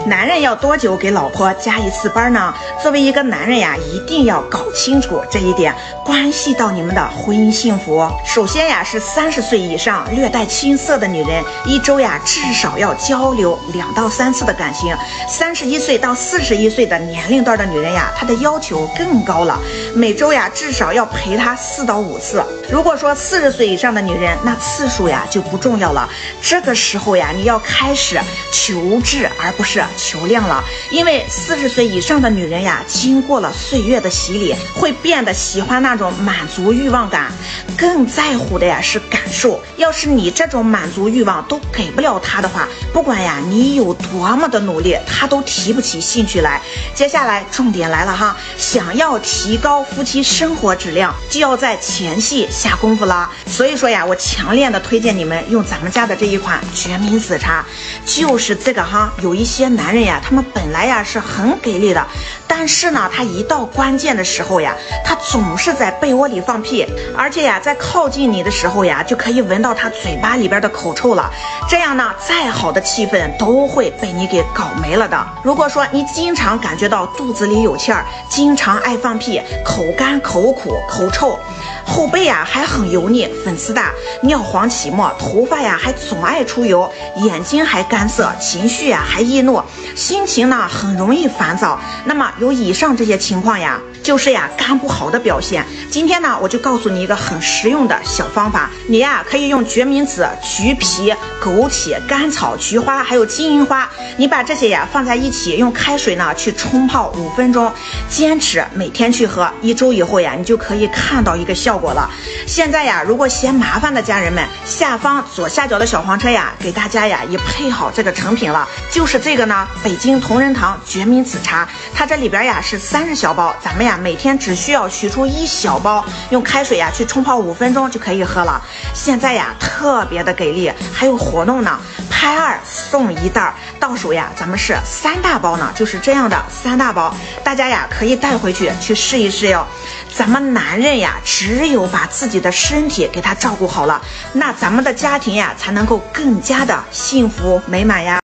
男人要多久给老婆加一次班呢？作为一个男人呀，一定要搞清楚这一点，关系到你们的婚姻幸福。首先呀，是30岁以上略带青涩的女人，一周呀至少要交流2到3次的感情。31岁到41岁的年龄段的女人呀，她的要求更高了，每周呀至少要陪她4到5次。如果说40岁以上的女人，那次数呀就不重要了。这个时候呀，你要开始求质而不是求量了，因为40岁以上的女人呀，经过了岁月的洗礼，会变得喜欢那种满足欲望感，更在乎的呀是感受。要是你这种满足欲望都给不了她的话，不管呀你有多么的努力，她都提不起兴趣来。接下来重点来了哈，想要提高夫妻生活质量，就要在前戏下功夫啦。所以说呀，我强烈的推荐你们用咱们家的这一款决明子茶，就是这个哈。有一些男人呀，他们本来呀是很给力的，但是呢，他一到关键的时候呀，他总是在被窝里放屁，而且呀，在靠近你的时候呀，就可以闻到他嘴巴里边的口臭了。这样呢，再好的气氛都会被你给搞没了的。如果说你经常感觉到肚子里有气儿，经常爱放屁，口干口苦口臭，后背呀还很油腻粉刺大，尿黄起沫，头发呀还总爱出油，眼睛还干涩，情绪呀还易怒，心情呢很容易烦躁，那么有以上这些情况呀，就是呀肝不好的表现。今天呢，我就告诉你一个很实用的小方法，你呀可以用决明子、橘皮、枸杞、甘草、菊花还有金银花，你把这些呀放在一起，用开水呢去冲泡5分钟，坚持每天去喝，1周以后呀，你就可以看到一个效果了。现在呀，如果嫌麻烦的家人们，下方左下角的小黄车呀，给大家呀也配好这个成品了，就是这个呢，北京同仁堂决明子茶，它这里边呀是30小包，咱们呀每天只需要取出1小包，用开水呀去冲泡5分钟就可以喝了。现在呀特别的给力，还有活动呢，拍2送1袋，到手呀咱们是3大包呢，就是这样的3大包，大家呀可以带回去去试一试哟。咱们男人呀，只有把自己的身体给他照顾好了，那咱们的家庭呀才能够更加的幸福美满呀。